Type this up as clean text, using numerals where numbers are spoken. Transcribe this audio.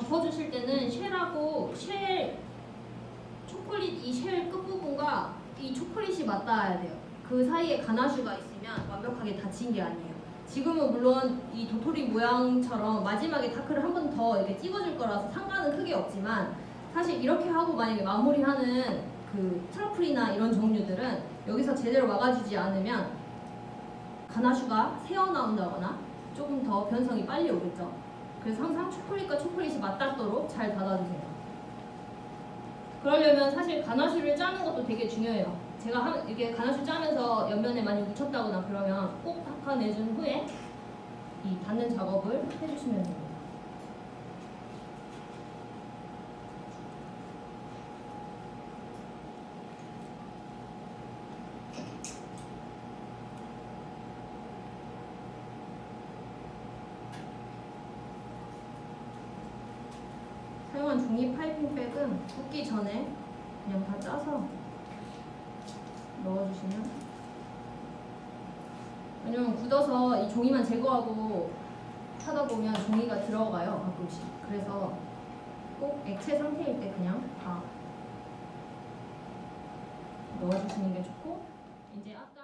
덮어주실 때는 쉘 초콜릿 이 쉘 끝부분과 이 초콜릿이 맞닿아야 돼요. 그 사이에 가나슈가 있으면 완벽하게 닫힌 게 아니에요. 지금은 물론 이 도토리 모양처럼 마지막에 다크를 한 번 더 이렇게 찍어줄 거라서 상관은 크게 없지만, 사실 이렇게 하고 만약에 마무리하는 그 트러플이나 이런 종류들은 여기서 제대로 막아주지 않으면 가나슈가 새어나온다거나 조금 더 변성이 빨리 오겠죠. 그래서 항상 초콜릿과 초콜릿이 맞닿도록 잘 닫아주세요. 그러려면 사실 가나슈를 짜는 것도 되게 중요해요. 제가 이렇게 가나슈 짜면서 옆면에 많이 묻혔다거나 그러면 꼭 닦아내준 후에 이 닫는 작업을 해주시면 됩니다. 사용한 종이 파이핑백은 붓기 전에 그냥 다 짜서 넣어주시면, 왜냐면 굳어서 이 종이만 제거하고 하다 보면 종이가 들어가요, 가끔씩. 그래서 꼭 액체 상태일 때 그냥 다 넣어주시는 게 좋고, 이제